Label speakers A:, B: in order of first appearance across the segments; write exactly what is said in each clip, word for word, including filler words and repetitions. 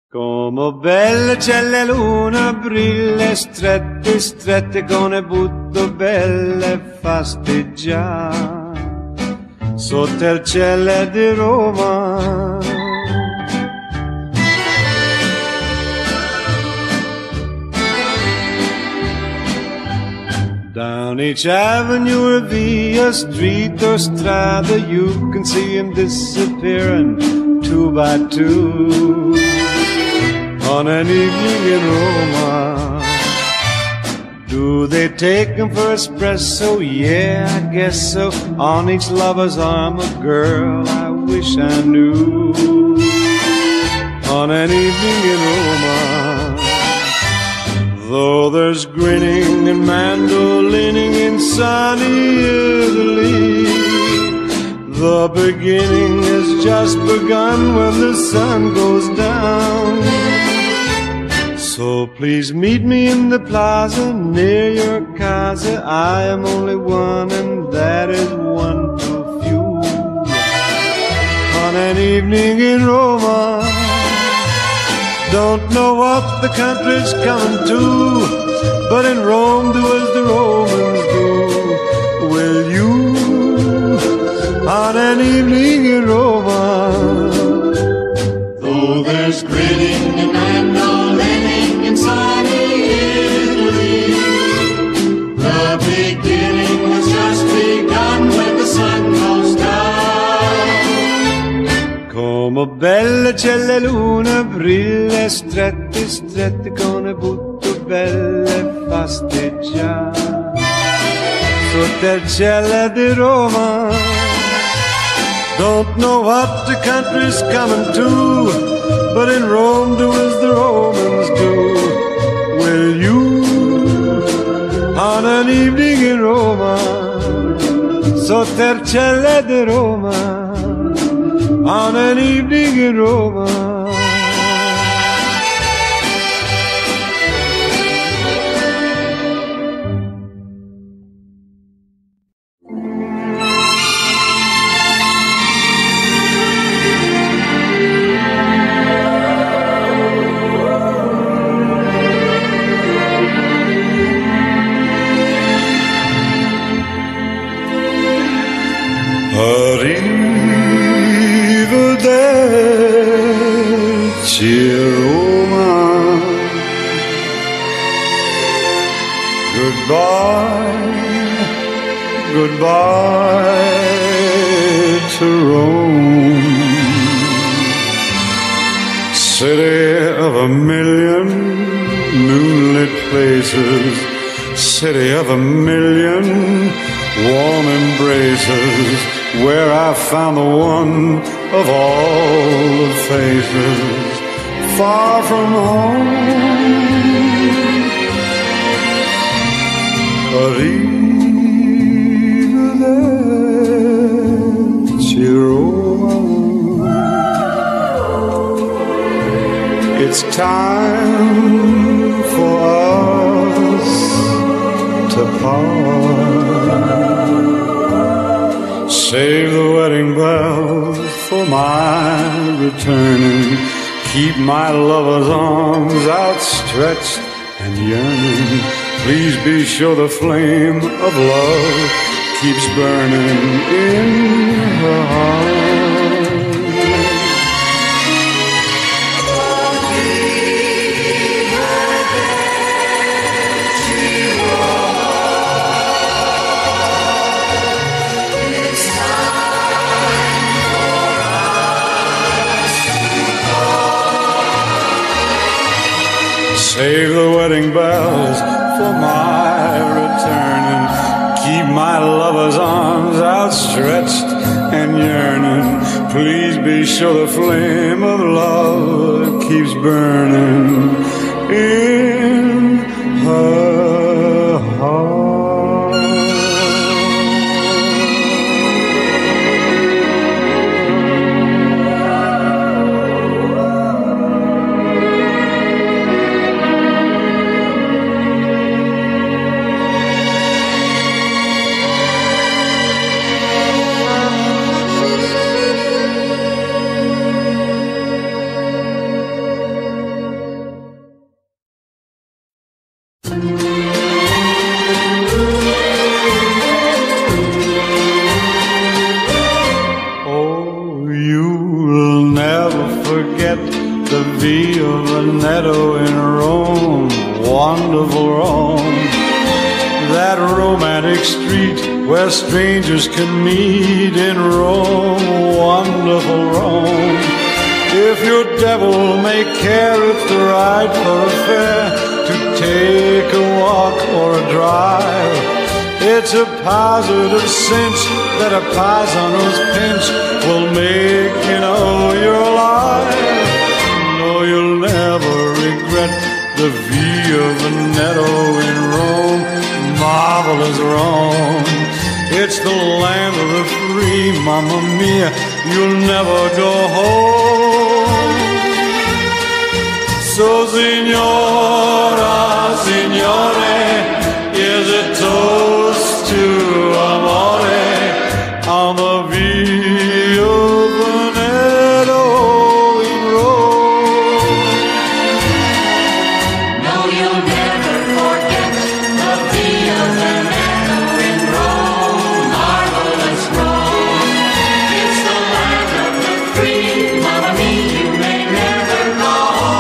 A: Come belle c'è la luna, brille strette, strette con le butto belle fasteggiare sotto il cielo di Roma. Down each avenue or via, street or strada, you can see him disappearing two by two on an evening in Roma. Do they take him for espresso? Yeah, I guess so. On each lover's arm a girl I wish I knew on an evening in Roma. Though there's grinning and mandolining in sunny Italy, the beginning has just begun when the sun goes down. So please meet me in the plaza near your casa. I am only one and that is one too few on an evening in Roma. Don't know what the country's coming to, but in Rome do as the Romans do. Will you on an evening in Roma?
B: Though there's grinning and mandolining in sunny Italy, the beginning has just begun when the sun goes down.
A: Come belle c'è la luna, brille strette, strette con le butto belle fasteggiare sotto il cielo di Roma. Don't know what the country's coming to, but in Rome do as the Romans do. Will you on an evening in Roma, sotto il cielo di Roma, on an evening in Roma?
C: Arrivederci Roma, goodbye, goodbye to Rome, city of a million moonlit places, city of a million warm embraces, where I found the one of all the faces, far from home. Arrivederci Roma. It's time for us to part. Save the wedding bells for my returning. Keep my lover's arms outstretched and yearning. Please be sure the flame of love keeps burning in her heart. Save the wedding bells for my returning. Keep my lover's arms outstretched and yearning. Please be sure the flame of love keeps burning in her heart.
A: the Via Veneto in Rome, wonderful Rome. That romantic street where strangers can meet in Rome, wonderful Rome. If your devil may care if the ride for a fare, to take a walk or a drive, it's a positive cinch that a paisano's pinch will make you know you're alive. No, you'll never regret the Via Veneto in Rome, marvelous Rome. It's the land of the free, mamma mia, you'll never go home. So signora, signore, is a toast to amore on the Via Veneto in Rome.
B: No, you'll never forget the Via Veneto in Rome, marvelous Rome. It's the land of the free, mamma mia, you may never go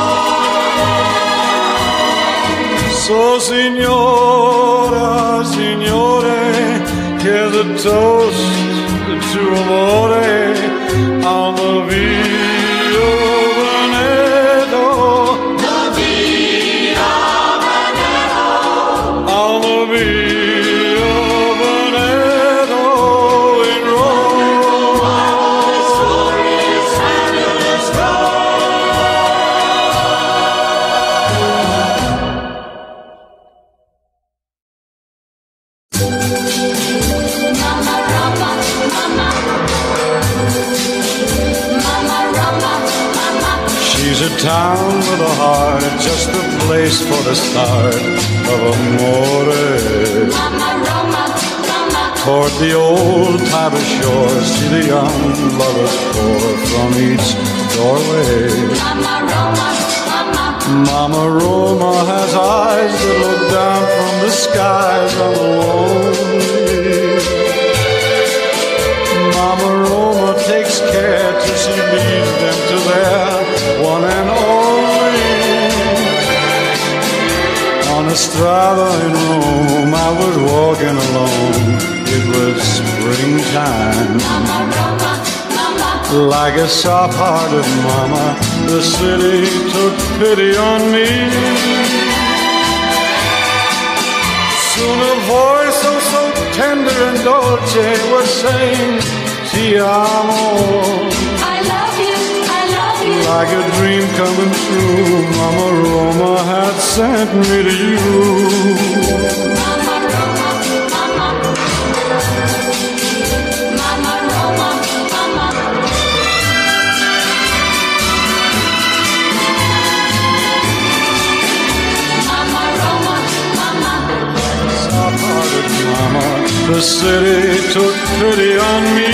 B: home.
A: So signora, signore, here's a toast to amore on the Via Veneto.
B: The Via Veneto,
A: On the Via Veneto in Rome.
B: marvelous, glorious, fabulous Mama Roma, Mama, Mama Roma, Mama.
A: She's a town with a heart, just the place for the start of amore.
B: Mama Roma, Mama,
A: Toward the old Tiber shore, see the young lovers pour from each doorway.
B: Mama Roma, Mama,
A: Mama Roma has eyes that look down from the skies on the lonely. Mama Roma takes care till she leads them to their one and only. On a strada in Rome, I was walking alone. It was springtime.
B: Mama Roma, Mama,
A: Like a soft-hearted mama, the city took pity on me. Soon a voice oh so tender and dolce was saying, Ti amo.
B: I love you, I love you.
A: Like a dream coming true, Mama Roma had sent me to you.
B: Mama Roma, Mama, Mama Roma, Mama. Mama Roma, Mama,
A: Soft-hearted mama, the city took pity on me.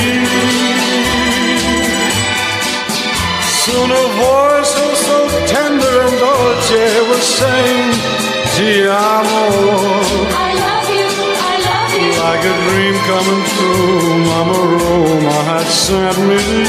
A: Soon a voice oh so tender and dolce was saying, Ti amo.
B: I love you, I love you.
A: Like a dream coming true, Mama Roma had sent me to